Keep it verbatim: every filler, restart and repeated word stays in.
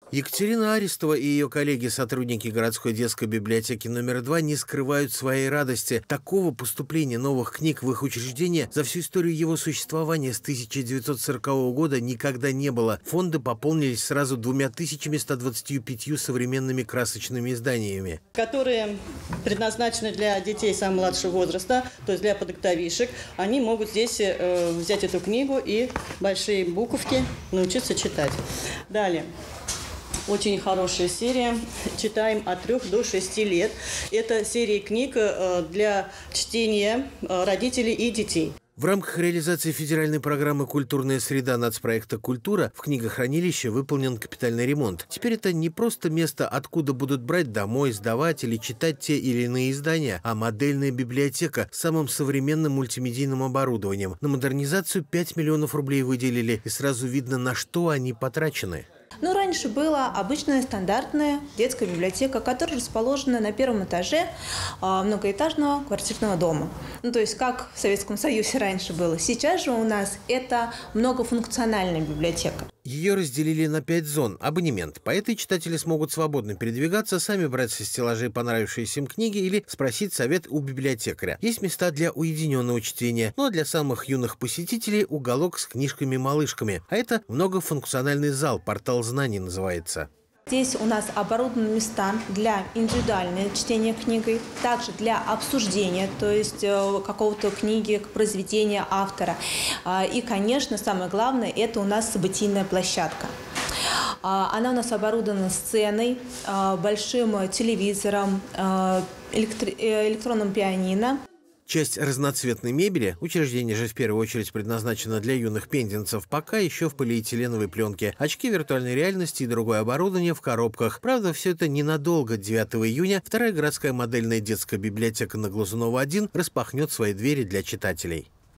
Екатерина Аристова и ее коллеги-сотрудники городской детской библиотеки номер два не скрывают своей радости. Такого поступления новых книг в их учреждение за всю историю его существования с тысяча девятьсот сорокового года никогда не было. Фонды пополнились сразу двумя тысячами ста двадцатью пятью современными красочными изданиями, которые предназначены для детей самого младшего возраста, то есть для подготовишек. Они могут здесь э, взять эту книгу и большие буковки научиться читать. Далее. Очень хорошая серия. Читаем от трёх до шести лет. Это серия книг для чтения родителей и детей. В рамках реализации федеральной программы «Культурная среда» нацпроекта «Культура» в книгохранилище выполнен капитальный ремонт. Теперь это не просто место, откуда будут брать домой, сдавать или читать те или иные издания, а модельная библиотека с самым современным мультимедийным оборудованием. На модернизацию пять миллионов рублей выделили, и сразу видно, на что они потрачены. Ну, раньше была обычная стандартная детская библиотека, которая расположена на первом этаже многоэтажного квартирного дома. Ну, то есть, как в Советском Союзе раньше было. Сейчас же у нас это многофункциональная библиотека. Ее разделили на пять зон. Абонемент. По этой читатели смогут свободно передвигаться, сами брать со стеллажей понравившиеся им книги или спросить совет у библиотекаря. Есть места для уединенного чтения, но для самых юных посетителей уголок с книжками-малышками. А это многофункциональный зал, портал знаний называется. Здесь у нас оборудованы места для индивидуального чтения книги, также для обсуждения, то есть какого-то книги, произведения автора. И, конечно, самое главное, это у нас событийная площадка. Она у нас оборудована сценой, большим телевизором, электронным пианино. Часть разноцветной мебели, учреждение же в первую очередь предназначено для юных пензенцев, пока еще в полиэтиленовой пленке. Очки виртуальной реальности и другое оборудование в коробках. Правда, все это ненадолго. девятого июня вторая городская модельная детская библиотека на Глазунова один распахнет свои двери для читателей.